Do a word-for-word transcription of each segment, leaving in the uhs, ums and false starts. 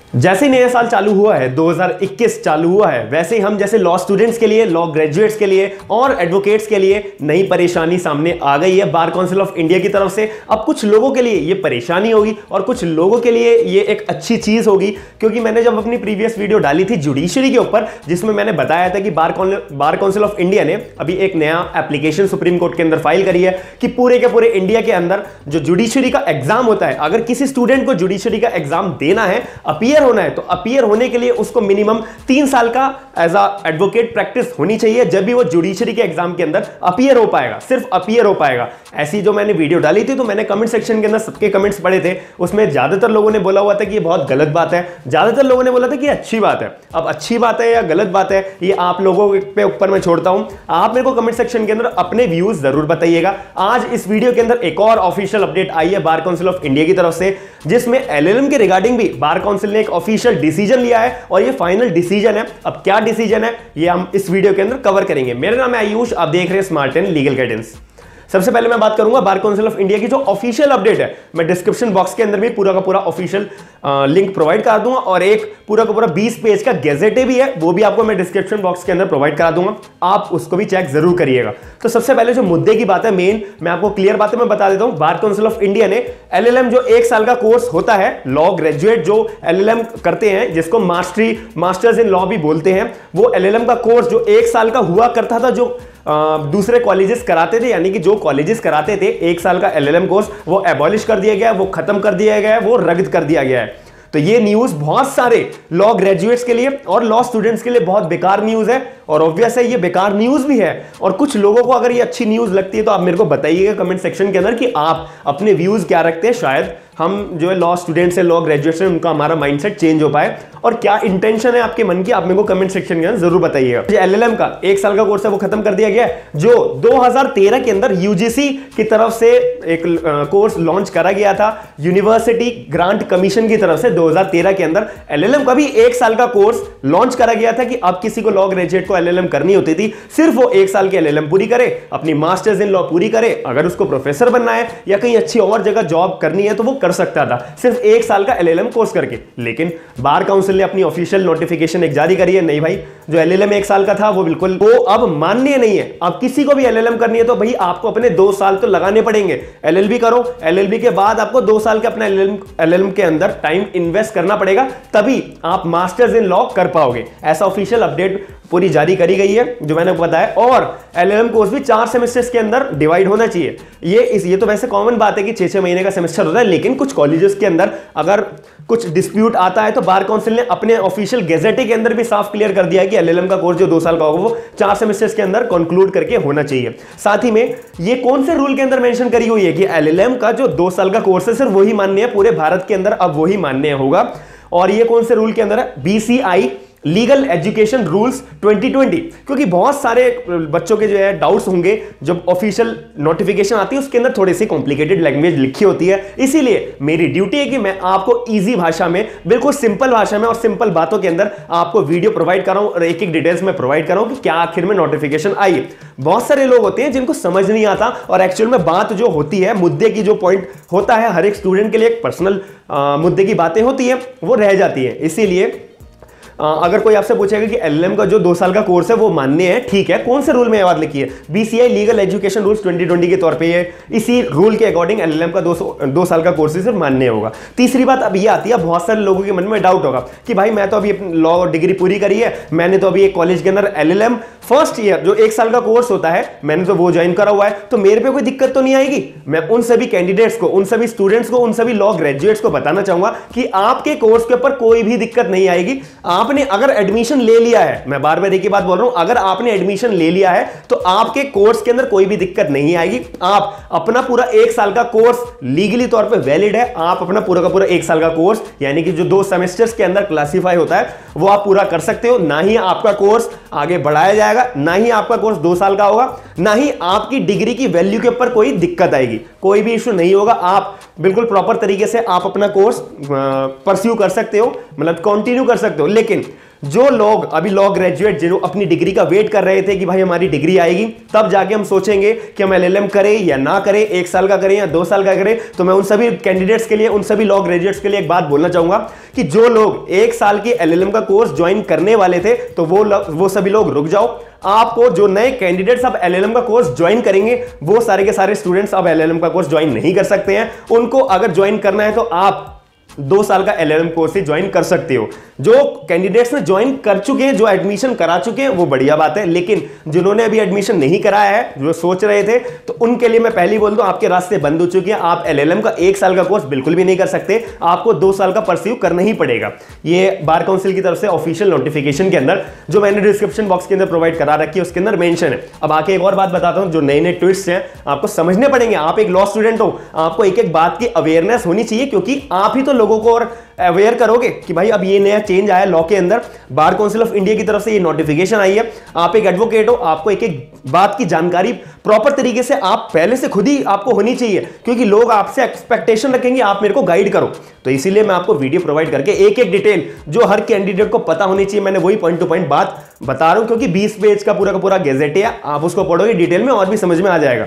जैसे ही नया साल चालू हुआ है, दो हज़ार इक्कीस चालू हुआ है, वैसे ही हम जैसे लॉ स्टूडेंट्स के लिए, लॉ ग्रेजुएट्स के लिए और एडवोकेट्स के लिए नई परेशानी सामने आ गई है बार काउंसिल ऑफ इंडिया की तरफ से। अब कुछ लोगों के लिए ये परेशानी होगी और कुछ लोगों के लिए ये एक अच्छी चीज होगी, क्योंकि मैंने जब अपनी प्रीवियस वीडियो डाली थी जुडिशरी के ऊपर, जिसमें मैंने बताया था कि bar Bar Council of India ने अभी एक नया एप्लीकेशन सुप्रीम कोर्ट के अंदर फाइल करी है कि पूरे के पूरे इंडिया के अंदर जो जुडिशरी का एग्जाम होता है, अगर किसी स्टूडेंट को जुडिशरी का एग्जाम देना है, अपीयर होना है, तो अपीयर होने के लिए उसको मिनिमम तीन साल का एज अ एडवोकेट प्रैक्टिस होनी चाहिए, जब भी वो जुडिशरी के एग्जाम के अंदर अपीयर हो पाएगा, सिर्फ अपीयर हो पाएगा। ऐसी जो मैंने वीडियो डाली थी, तो मैंने कमेंट सेक्शन के अंदर सबके कमेंट्स पढ़े थे, उसमें ज्यादातर लोगों ने बोला हुआ था कि ये बहुत गलत बात है, ज्यादातर लोगों ने बोला था कि अच्छी बात है। अब अच्छी बात है या गलत बात है, ये आप लोगों पे ऊपर मैं छोड़ता हूं। आप मेरे को कमेंट सेक्शन के अंदर अपने व्यूज जरूर बताइएगा। आज इस वीडियो के अंदर एक और ऑफिशियल अपडेट आई है बार काउंसिल ऑफ इंडिया की तरफ से, जिसमें एलएलएम के रिगार्डिंग भी बार काउंसिल ने एक ऑफिशियल डिसीजन लिया है और ये फाइनल डिसीजन है। अब क्या डिसीजन है ये हम इस वीडियो के अंदर कवर करेंगे। मेरा नाम है आयुष, आप देख रहे हैं स्मार्ट टेन लीगल गाइडेंस। सबसे पहले मैं बात करूंगा बार काउंसिल ऑफ इंडिया की जो ऑफिशियल अपडेट है। मैं डिस्क्रिप्शन बॉक्स के अंदर भी पूरा का पूरा ऑफिशियल लिंक प्रोवाइड कर दूंगा और एक पूरा का पूरा बीस पेज का गैजेटे भी है, वो भी आपको मैं डिस्क्रिप्शन बॉक्स के अंदर प्रोवाइड करा दूंगा, आप उसको भी चेक जरूर करिएगा। तो सबसे पहले जो मुद्दे की बात है मेन, मैं आपको क्लियर बातें मैं बता देता हूं। बार काउंसिल ऑफ इंडिया ने एलएलएम जो एक साल का कोर्स होता है, लॉ ग्रेजुएट जो एलएलएम करते हैं, जिसको मास्टरी मास्टर्स इन लॉ भी बोलते हैं, वो एलएलएम का कोर्स जो एक साल का हुआ करता था, जो आ, दूसरे कॉलेजेस कराते थे, यानी कि जो कॉलेजेस कराते थे एक साल का एलएलएम कोर्स, वो एबॉलिश कर दिया गया, वो खत्म कर दिया गया है, वो रद्द कर दिया गया है। तो ये न्यूज बहुत सारे लॉ ग्रेजुएट्स के लिए और लॉ स्टूडेंट्स के लिए बहुत बेकार न्यूज है, और ऑब्वियस है ये बेकार न्यूज भी है। और कुछ लोगों को अगर ये अच्छी न्यूज लगती है तो आप मेरे को बताइएगा कमेंट सेक्शन के अंदर कि आप अपने व्यूज क्या रखते हैं। शायद हम जो है लॉ स्टूडेंट्स है, लॉ ग्रेजुएट्स है, उनका हमारा माइंडसेट चेंज हो पाए, और क्या इंटेंशन है आपके मन की, आप मेरे को कमेंट सेक्शन के अंदर जरूर बताइएगा। जो एलएलएम का एक साल का कोर्स है वो खत्म कर दिया गया है, जो दो हज़ार तेरह के अंदर यूजीसी की तरफ से एक कोर्स लॉन्च करा गया था, यूनिवर्सिटी ग्रांट कमीशन की तरफ से दो हज़ार तेरह के अंदर एलएलएम का भी एक साल का कोर्स लॉन्च करा गया था कि अब किसी को लॉ ग्रेजुएट को एलएलएम करनी होती थी, सिर्फ वो एक साल के एलएलएम पूरी करे, अपनी मास्टर्स इन लॉ पूरी करे, अगर उसको प्रोफेसर बनना है या कहीं अच्छी और जगह जॉब करनी है तो वो कर सकता था, सिर्फ एक साल का एलएलएम कोर्स करके। लेकिन बार काउंसिल ने अपनी ऑफिशियल नोटिफिकेशन एक जारी करी है, नहीं भाई, जो एलएलएम एक साल का था वो बिल्कुल वो अब मान्य नहीं है। अब किसी को भी एलएलएम करनी है तो भाई आपको अपने दो साल तो लगाने पड़ेंगे। एलएलबी करो, एलएलबी के बाद आपको दो साल के अपना एलएलएम एलएलएम के अंदर टाइम इन्वेस्ट करना पड़ेगा, तभी आप मास्टर्स इन लॉ कर पाओगे। ऐसा ऑफिशियल अपडेट पूरी जारी करी गई है जो मैंने बताया। और एलएलएम कोर्स भी चार सेमेस्टर्स के अंदर डिवाइड होना चाहिए। ये इस ये तो वैसे कॉमन बात है कि छह छह महीने का सेमेस्टर होता है, लेकिन कुछ कॉलेजेस के अंदर अगर कुछ डिस्प्यूट आता है तो बार काउंसिल ने अपने ऑफिशियल गैजेटे के अंदर भी साफ क्लियर कर दिया है कि एलएलएम का कोर्स जो दो साल का होगा वो चार सेमेस्टर्स के अंदर कंक्लूड करके होना चाहिए। साथ ही में ये कौन से रूल के अंदर मेंशन करी हुई है कि एलएलएम का जो दो साल का कोर्स है सिर्फ वही मान्य है पूरे भारत के अंदर, अब वही मान्य होगा। और ये कौन से रूल के अंदर है? BCI legal education rules twenty twenty, क्योंकि बहुत सारे बच्चों के जो है डाउट्स होंगे, जब ऑफिशियल नोटिफिकेशन आती है उसके अंदर थोड़ी सी कॉम्प्लिकेटेड लैंग्वेज लिखी होती है, इसीलिए मेरी ड्यूटी है कि मैं आपको इजी भाषा में, बिल्कुल सिंपल भाषा में और सिंपल बातों के अंदर आपको वीडियो प्रोवाइड कराऊं और एक एक डिटेल्स में प्रोवाइड कराऊं कि क्या आखिर में नोटिफिकेशन आई। बहुत सारे लोग होते हैं जिनको समझ नहीं आता, और एक्चुअल में बात जो होती है, मुद्दे की जो पॉइंट होता है, हर एक स्टूडेंट के लिए एक पर्सनल मुद्दे की बातें होती है, वो रह जाती है। इसीलिए अगर कोई आपसे पूछेगा कि एलएलएम का जो दो साल का कोर्स है वो मान्य है, ठीक है, कौन से रूल में यह बात लिखी है? BCI legal education rules twenty twenty के तौर पे ये इसी रूल के अकॉर्डिंग एलएलएम का दो, दो साल का कोर्स सिर्फ मान्य होगा। तीसरी बात अब ये आती है, बहुत सारे लोगों के मन में डाउट होगा कि भाई मैं तो अभी लॉ डिग्री पूरी करी है, मैंने तो अभी एक कॉलेज के अंदर एलएलएम फर्स्ट ईयर जो एक साल का कोर्स होता है मैंने तो वो ज्वाइन करा हुआ है, तो मेरे पे कोई दिक्कत तो नहीं आएगी। मैं उन सभी कैंडिडेट्स को, उन सभी स्टूडेंट्स को, उन सभी लॉ ग्रेजुएट्स को बताना चाहूंगा कि आपके कोर्स के ऊपर कोई भी दिक्कत नहीं आएगी। आपने अगर एडमिशन ले लिया है, मैं बार बार एक ही बात बोल रहा हूं, अगर आपने एडमिशन ले लिया है तो आपके कोर्स के अंदर कोई भी दिक्कत नहीं आएगी। आप अपना पूरा एक साल का कोर्स लीगली तौर पे वैलिड है, आप अपना पूरा का पूरा एक साल का कोर्स, यानी कि जो दो सेमेस्टर्स के अंदर क्लासिफाई होता है, वो आप पूरा कर सकते हो। ना ही आपका कोर्स आगे बढ़ाया जाएगा, ना ही आपका कोर्स दो साल का होगा, ना ही आपकी डिग्री की वैल्यू के ऊपर कोई दिक्कत आएगी, कोई भी इशू नहीं होगा। आप बिल्कुल प्रॉपर तरीके से आप अपना कोर्स परस्यू कर सकते हो, मतलब कंटिन्यू कर सकते हो। लेकिन जो लोग अभी लॉ ग्रेजुएट जो अपनी डिग्री का वेट कर रहे थे कि भाई हमारी डिग्री आएगी तब जाके हम सोचेंगे कि हम एलएलएम करें या ना करें, एक साल का करें या दो साल का करें, तो मैं उन सभी कैंडिडेट्स के लिए, उन सभी लॉ ग्रेजुएट्स के लिए एक बात बोलना चाहूंगा कि जो लोग एक साल के एलएलएम का कोर्स ज्वाइन करने वाले थे तो वो वो सभी लोग रुक जाओ। आपको जो नए कैंडिडेट्स अब एलएलएम का कोर्स ज्वाइन करेंगे वो सारे के सारे स्टूडेंट्स अब एलएलएम का कोर्स ज्वाइन नहीं कर सकते हैं। उनको अगर ज्वाइन करना है तो आप दो साल का एलएलएम कोर्स ही ज्वाइन कर सकते हो। जो कैंडिडेट्स ने ज्वाइन कर चुके हैं, जो एडमिशन करा चुके हैं, वो बढ़िया बात है। लेकिन जिन्होंने अभी एडमिशन नहीं कराया है, जो सोच रहे थे, तो उनके लिए मैं पहले ही बोल दूं आपके रास्ते बंद हो चुके हैं। आप एलएलएम का एक साल का कोर्स बिल्कुल भी नहीं कर सकते, आपको दो साल का परस्यू करना ही पड़ेगा। ये बार काउंसिल की तरफ से ऑफिशियल नोटिफिकेशन के अंदर जो मैंने डिस्क्रिप्शन बॉक्स के अंदर प्रोवाइड करा रखी है उसके अंदर मेंशन है। अब आके एक और बात बताता हूं, जो नए नए ट्विस्ट हैं आपको समझने पड़ेंगे। आप एक लॉ स्टूडेंट हो, आपको एक एक बात की अवेयरनेस होनी चाहिए, क्योंकि आप ही तो लोगों को और अवेयर करोगे कि भाई अब ये नया चेंज आया लॉ के अंदर, बार काउंसिल ऑफ इंडिया की तरफ से ये नोटिफिकेशन आई है। आप एक एडवोकेट हो, आपको एक एक बात की जानकारी प्रॉपर तरीके से आप पहले से खुद ही आपको होनी चाहिए, क्योंकि लोग आपसे एक्सपेक्टेशन रखेंगे आप मेरे को गाइड करो। तो इसीलिए मैं आपको वीडियो प्रोवाइड करके एक एक डिटेल जो हर कैंडिडेट को पता होनी चाहिए, मैंने वही पॉइंट टू पॉइंट बात बता रहा हूं, क्योंकि बीस पेज का पूरा का पूरा गैजेट है, आप उसको पढ़ोगे डिटेल में और भी समझ में आ जाएगा।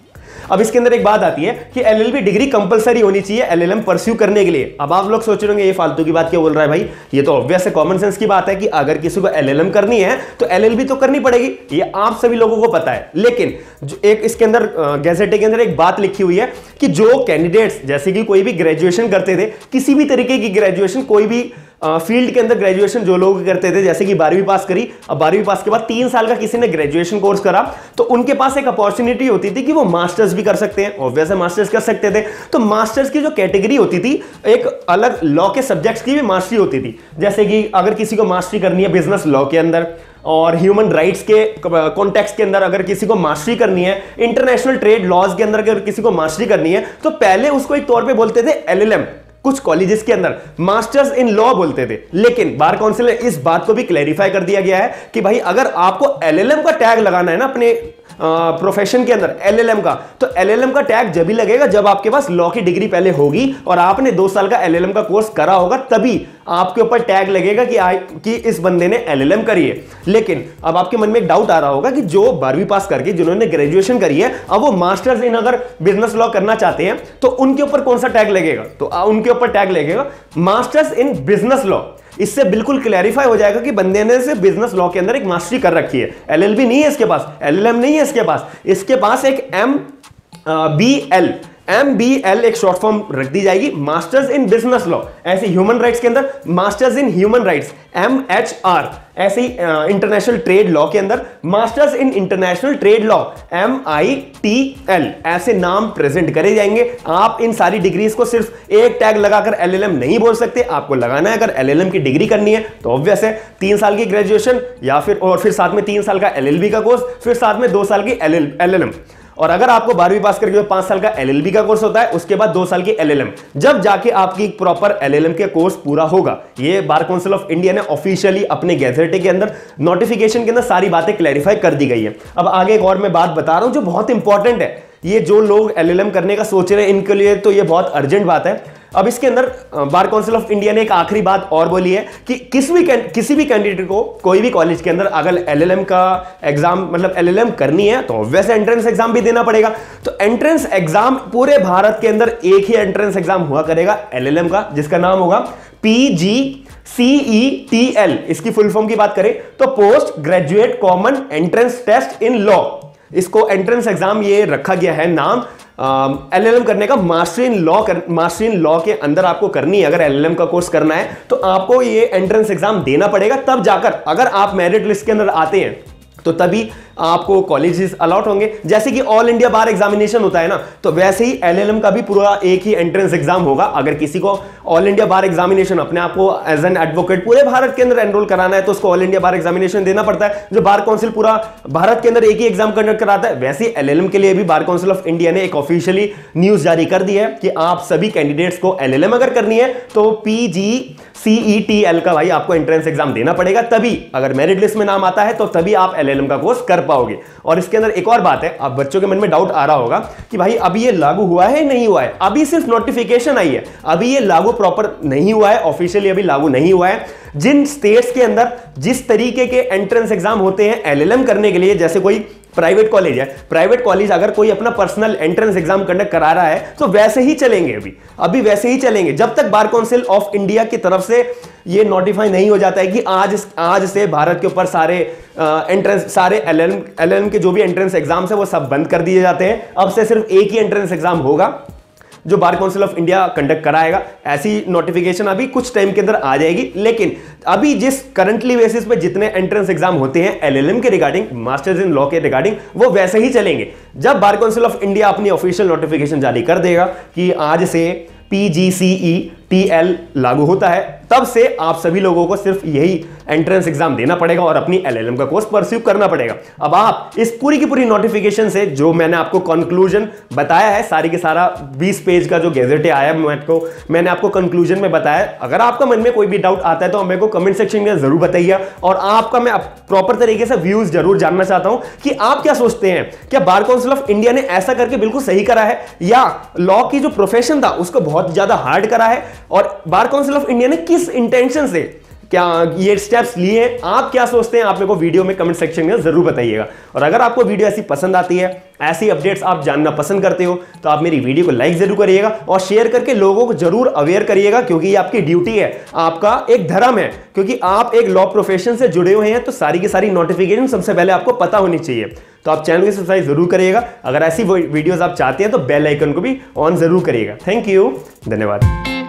अब इसके अंदर एक बात आती है कि एलएलबी डिग्री कंपलसरी होनी चाहिए एलएलएम परस्यू करने के लिए। अब आप लोग सोच रहे होंगे ये फालतू की बात क्यों बोल रहा है भाई, ये तो ऑब्वियस है, कॉमन सेंस की बात है कि अगर किसी को एलएलएम करनी है तो एलएलबी तो करनी पड़ेगी, ये आप सभी लोगों को पता है। लेकिन जो एक इसके अंदर गैजेट के अंदर एक बात लिखी हुई है कि जो कैंडिडेट्स जैसे कि कोई भी ग्रेजुएशन करते थे, किसी भी तरीके की ग्रेजुएशन, कोई भी फील्ड के अंदर ग्रेजुएशन जो लोग करते थे, जैसे कि बारहवीं पास करी, अब बारहवीं पास के बाद तीन साल का किसी ने ग्रेजुएशन कोर्स करा, तो उनके पास एक अपॉर्चुनिटी होती थी कि वो मास्टर्स भी कर सकते हैं, ऑब्वियस है मास्टर्स कर सकते थे। तो मास्टर्स की जो कैटेगरी होती थी, एक अलग लॉ के सब्जेक्ट्स की भी मास्टरी होती थी। जैसे कि अगर किसी को मास्टरी करनी है बिजनेस लॉ के अंदर और ह्यूमन राइट्स के कॉन्टेक्स्ट के अंदर, अगर किसी को मास्टरी करनी है इंटरनेशनल ट्रेड लॉज के अंदर, अगर किसी को मास्टरी करनी है, तो पहले उसको एक तौर पे बोलते थे एलएलएम, कुछ कॉलेजेस के अंदर मास्टर्स इन लॉ बोलते थे। लेकिन बार काउंसिल में इस बात को भी क्लैरिफाई कर दिया गया है कि भाई अगर आपको एलएलएम का टैग लगाना है ना अपने प्रोफेशन के अंदर एलएलएम का, तो एलएलएम का टैग जब भी लगेगा जब आपके पास लॉ की डिग्री पहले होगी और आपने दो साल का एलएलएम का कोर्स करा होगा, तभी आपके ऊपर टैग लगेगा कि, कि इस बंदे ने एलएलएम करी है। लेकिन अब आपके मन में एक डाउट आ रहा होगा कि जो बारहवीं पास करके जिन्होंने ग्रेजुएशन करी है, अब वो मास्टर्स इन अगर बिजनेस लॉ करना चाहते हैं तो उनके ऊपर कौन सा टैग लगेगा? तो उनके ऊपर टैग लगेगा मास्टर्स इन बिजनेस लॉ। इससे बिल्कुल क्लैरिफाई हो जाएगा कि बंदे ने से बिजनेस लॉ के अंदर एक मास्टरी कर रखी है। एलएलबी नहीं है इसके पास, एलएलएम नहीं है इसके पास, इसके पास एक M B L M B L एक शॉर्ट फॉर्म रख दी जाएगी, मास्टर्स इन बिजनेस लॉ। ऐसे ह्यूमन राइट्स के अंदर masters in human rights M H R, ऐसे ही इंटरनेशनल ट्रेड लॉ के अंदर masters in international trade law M I T L, ऐसे नाम प्रेजेंट करे जाएंगे। आप इन सारी डिग्रीज को सिर्फ एक टैग लगाकर एलएलएम नहीं बोल सकते, आपको लगाना है अगर एलएलएम की डिग्री करनी है तो ऑब्वियस है तीन साल की ग्रेजुएशन या फिर और फिर साथ में तीन साल का एलएलबी का कोर्स, फिर साथ में दो साल की एलएलएम। और अगर आपको बारहवीं पास करके पांच साल का एलएलबी का कोर्स होता है, उसके बाद दो साल की एलएलएम, जब जाके आपकी प्रॉपर एलएलएम के कोर्स पूरा होगा। ये बार काउंसिल ऑफ इंडिया ने ऑफिशियली अपने गैजेट के अंदर नोटिफिकेशन के अंदर सारी बातें क्लैरिफाई कर दी गई है। अब आगे एक और मैं बात बता रहा हूं जो बहुत इंपॉर्टेंट है, ये जो लोग एलएलएम करने का सोच रहे हैं इनके लिए तो ये बहुत अर्जेंट बात है। अब इसके अंदर बार काउंसिल ऑफ इंडिया ने एक आखिरी बात और बोली है कि किसी भी किसी भी कैंडिडेट को कोई भी कॉलेज के अंदर अगर एलएलएम का एग्जाम मतलब एलएलएम करनी है तो वैसे एंट्रेंस एग्जाम भी देना पड़ेगा। तो एंट्रेंस एग्जाम पूरे भारत के अंदर एक ही एंट्रेंस एग्जाम हुआ करेगा एलएलएम का, जिसका नाम होगा P G C E T L. इसकी फुल फॉर्म की बात करें तो post graduate common entrance test in law. इसको एंट्रेंस एग्जाम ये रखा गया है नाम एलएलएम करने का। मास्टरी इन लॉ कर, मास्टरी इन लॉ के अंदर आपको करनी है, अगर एलएलएम का कोर्स करना है तो आपको ये एंट्रेंस एग्जाम देना पड़ेगा, तब जाकर अगर आप मेरिट लिस्ट के अंदर आते हैं तो तभी आपको कॉलेजेस अलॉट होंगे। जैसे कि ऑल इंडिया बार एग्जामिनेशन होता है ना, तो वैसे ही एलएलएम का भी पूरा एक ही एंट्रेंस एग्जाम होगा। अगर किसी को ऑल इंडिया बार एग्जामिनेशन अपने आप को एज एन एडवोकेट पूरे भारत के अंदर एनरोल कराना है तो उसको ऑल इंडिया बार एग्जामिनेशन देना पड़ता है, जो बार काउंसिल पूरा भारत के अंदर एक ही एग्जाम कंडक्ट कराता है। वैसे ही एलएलएम के लिए भी बार काउंसिल ऑफ इंडिया ने एक ऑफिशियली न्यूज जारी कर दी है कि आप सभी कैंडिडेट्स को एलएलएम अगर करनी है तो पीजी सीईटीएल का भाई आपको एंट्रेंस एग्जाम देना पड़ेगा, तभी अगर मेरिट लिस्ट में नाम आता है तो तभी आप एलएलएम का कोर्स कर पाओगे। और इसके अंदर एक और बात है, अब बच्चों के मन में डाउट आ रहा होगा कि भाई अभी ये लागू हुआ है नहीं हुआ है। अभी सिर्फ नोटिफिकेशन आई है, अभी ये लागू प्रॉपर नहीं हुआ है, ऑफिशियली अभी लागू नहीं हुआ है। जिन स्टेट्स के अंदर जिस तरीके के एंट्रेंस एग्जाम होते हैं एलएलएम करने के लिए, जैसे कोई प्राइवेट कॉलेज है, प्राइवेट कॉलेज अगर कोई अपना पर्सनल एंट्रेंस एग्जाम कंडक्ट करा रहा है तो वैसे ही चलेंगे, अभी अभी वैसे ही चलेंगे जब तक बार काउंसिल ऑफ इंडिया की तरफ से ये नोटिफाई नहीं हो जाता है कि आज आज से भारत के ऊपर सारे एंट्रेंस सारे एलएलएम एलएलएम के जो भी एंट्रेंस एग्जाम्स है वो सब बंद कर दिए जाते हैं। अब से सिर्फ एक ही एंट्रेंस एग्जाम होगा जो Bar Council of India conduct कराएगा। ऐसी नोटिफिकेशन अभी कुछ टाइम के अंदर आ जाएगी, लेकिन अभी जिस करंटली बेसिस पे जितने एंट्रेंस एग्जाम होते हैं एलएलएम के रिगार्डिंग, मास्टर्स इन लॉ के रिगार्डिंग, वो वैसे ही चलेंगे। जब बार काउंसिल ऑफ इंडिया अपनी ऑफिशियल नोटिफिकेशन जारी कर देगा कि आज से पीजीसीईटीएल लागू होता है, तब से आप सभी लोगों को सिर्फ यही एंट्रेंस एग्जाम देना पड़ेगा और अपनी एलएलएम का कोर्स परस्यू करना पड़ेगा। अब आप इस पूरी की पूरी नोटिफिकेशन से जो मैंने आपको कंक्लूजन बताया है, सारी के सारा बीस पेज का जो गैजेट आया मैं को मैंने आपको कंक्लूजन में बताया। अगर आपका मन में कोई भी डाउट आता है तो मेरे को कमेंट सेक्शन में जरूर बताइए, और आपका मैं प्रॉपर तरीके से व्यूज जरूर जानना चाहता हूं कि आप क्या सोचते हैं, क्या बार काउंसिल ऑफ इंडिया ने ऐसा करके बिल्कुल सही करा है या लॉ की जो प्रोफेशन था उसको बहुत ज्यादा हार्ड करा है, और बार काउंसिल ऑफ इंडिया ने किस इंटेंशन से क्या ये स्टेप्स लिए। आप क्या सोचते हैं, आप मेरे को वीडियो में कमेंट सेक्शन में जरूर बताइएगा। और अगर आपको वीडियो ऐसी पसंद आती है, ऐसी अपडेट्स आप जानना पसंद करते हो, तो आप मेरी वीडियो को लाइक जरूर करिएगा और शेयर करके लोगों को जरूर अवेयर करिएगा, क्योंकि ये आपकी ड्यूटी है, आपका एक धर्म है, क्योंकि आप एक लॉ प्रोफेशन से जुड़े हुए हैं, तो सारी की सारी नोटिफिकेशन सबसे पहले आपको पता होनी चाहिए। तो आप चैनल को सब्सक्राइब जरूर करिएगा। अगर ऐसी वीडियोस आप चाहते हैं तो बेल आइकन को भी ऑन जरूर करिएगा। थैंक यू, धन्यवाद।